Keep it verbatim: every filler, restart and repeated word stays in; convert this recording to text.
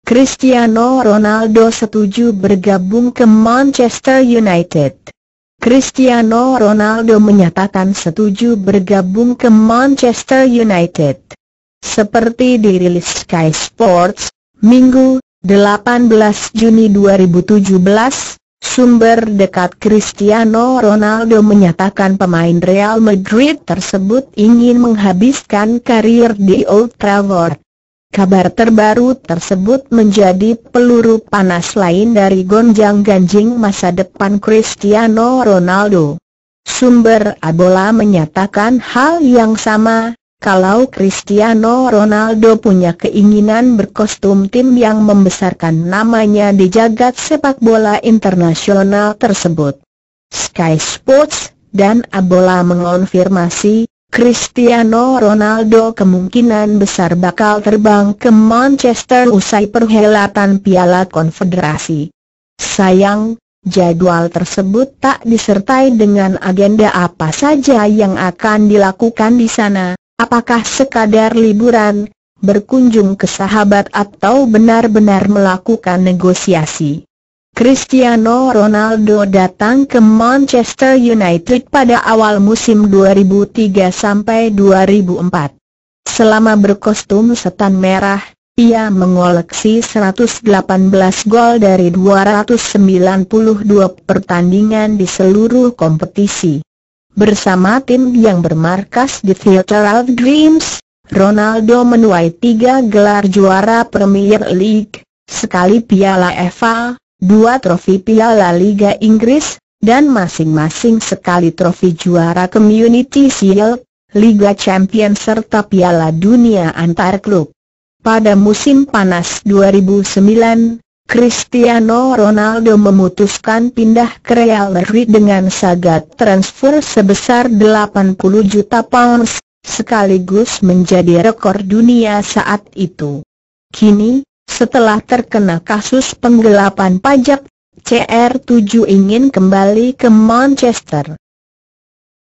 Cristiano Ronaldo setuju bergabung ke Manchester United. Cristiano Ronaldo menyatakan setuju bergabung ke Manchester United. Seperti dirilis Sky Sports, Minggu, delapan belas Juni dua ribu tujuh belas, sumber dekat Cristiano Ronaldo menyatakan pemain Real Madrid tersebut ingin menghabiskan karir di Old Trafford. Kabar terbaru tersebut menjadi peluru panas lain dari gonjang-ganjing masa depan Cristiano Ronaldo. Sumber Abola menyatakan hal yang sama, kalau Cristiano Ronaldo punya keinginan berkostum tim yang membesarkan namanya di jagat sepak bola internasional tersebut. Sky Sports dan Abola mengonfirmasi, Cristiano Ronaldo kemungkinan besar bakal terbang ke Manchester usai perhelatan Piala Konfederasi. Sayang, jadwal tersebut tak disertai dengan agenda apa saja yang akan dilakukan di sana, apakah sekadar liburan, berkunjung ke sahabat atau benar-benar melakukan negosiasi. Cristiano Ronaldo datang ke Manchester United pada awal musim dua ribu tiga sampai dua ribu empat. Selama berkostum setan merah, ia mengoleksi seratus delapan belas gol dari dua ratus sembilan puluh dua pertandingan di seluruh kompetisi. Bersama tim yang bermarkas di Theatre of Dreams, Ronaldo menuai tiga gelar juara Premier League, sekali Piala F A, dua trofi Piala Liga Inggris, dan masing-masing sekali trofi juara Community Shield, Liga Champions serta Piala Dunia antar klub. Pada musim panas dua ribu sembilan, Cristiano Ronaldo memutuskan pindah ke Real Madrid dengan sagat transfer sebesar delapan puluh juta pounds, sekaligus menjadi rekor dunia saat itu. Kini, setelah terkena kasus penggelapan pajak, C R tujuh ingin kembali ke Manchester.